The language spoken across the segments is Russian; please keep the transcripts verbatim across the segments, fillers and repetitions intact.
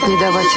не давать.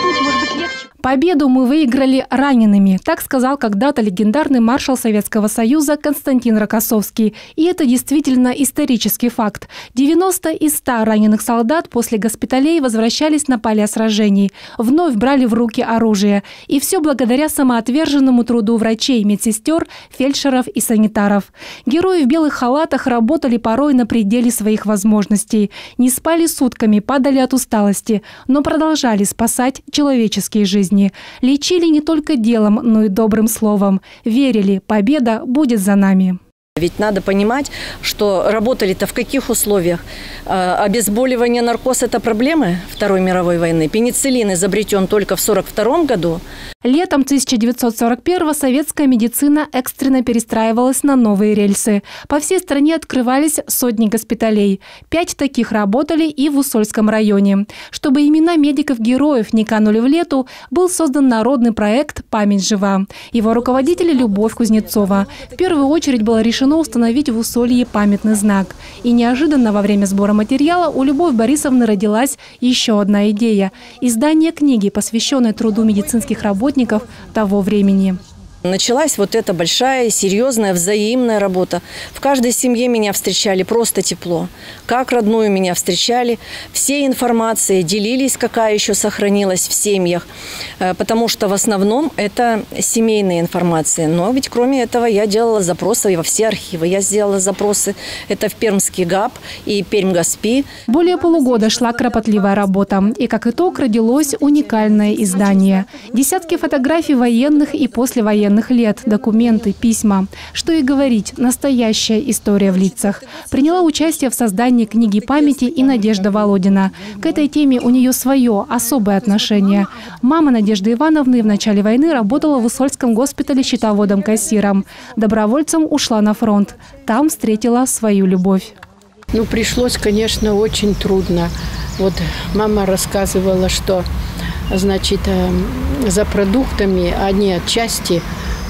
Победу мы выиграли ранеными, так сказал когда-то легендарный маршал Советского Союза Константин Рокоссовский. И это действительно исторический факт. девяносто из ста раненых солдат после госпиталей возвращались на поля сражений, вновь брали в руки оружие. И все благодаря самоотверженному труду врачей, медсестер, фельдшеров и санитаров. Герои в белых халатах работали порой на пределе своих возможностей. Не спали сутками, падали от усталости, но продолжали спасать человеческие жизни. Лечили не только делом, но и добрым словом. Верили, победа будет за нами. Ведь надо понимать, что работали-то в каких условиях. Обезболивание, наркоз – это проблемы Второй мировой войны. Пенициллин изобретен только в сорок втором году. Летом тысяча девятьсот сорок первого советская медицина экстренно перестраивалась на новые рельсы. По всей стране открывались сотни госпиталей. Пять таких работали и в Усольском районе. Чтобы имена медиков-героев не канули в лету, был создан народный проект «Память жива». Его руководитель Любовь Кузнецова. В первую очередь было решено установить в Усолье памятный знак. И неожиданно во время сбора материала у Любовь Борисовны родилась еще одна идея – издание книги, посвященной труду медицинских работников того времени. Началась вот эта большая, серьезная, взаимная работа. В каждой семье меня встречали просто тепло. Как родную меня встречали. Все информации делились, какая еще сохранилась в семьях. Потому что в основном это семейная информация. Но ведь кроме этого я делала запросы во все архивы. Я сделала запросы. Это в Пермский ГАП и Пермгоспи. Более полугода шла кропотливая работа. И как итог родилось уникальное издание. Десятки фотографий военных и послевоенных лет, документы, письма. Что и говорить, настоящая история в лицах. Приняла участие в создании книги памяти и Надежда Володина. К этой теме у нее свое, особое отношение. Мама Надежды Ивановны в начале войны работала в Усольском госпитале счетоводом-кассиром. Добровольцем ушла на фронт. Там встретила свою любовь. Ну, пришлось, конечно, очень трудно. Вот мама рассказывала, что, значит, за продуктами они отчасти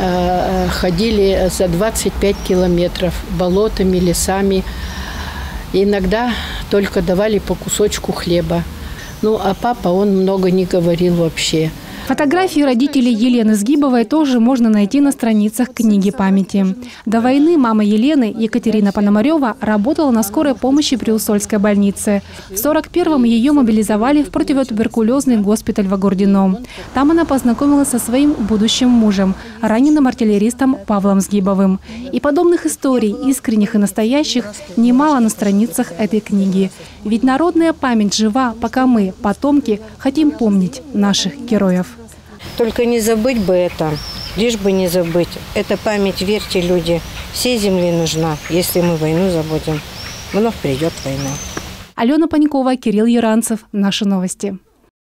ходили за двадцать пять километров болотами, лесами. Иногда только давали по кусочку хлеба. Ну, а папа, он много не говорил вообще. Фотографии родителей Елены Сгибовой тоже можно найти на страницах книги памяти. До войны мама Елены, Екатерина Пономарева, работала на скорой помощи при Усольской больнице. В сорок первом ее мобилизовали в противотуберкулезный госпиталь в Огурдино. Там она познакомилась со своим будущим мужем, раненым артиллеристом Павлом Сгибовым. И подобных историй, искренних и настоящих, немало на страницах этой книги. Ведь народная память жива, пока мы, потомки, хотим помнить наших героев. Только не забыть бы это, лишь бы не забыть. Эта память, верьте, люди, всей земле нужна. Если мы войну забудем, вновь придет война. Алена Панькова, Кирилл Яранцев. Наши новости.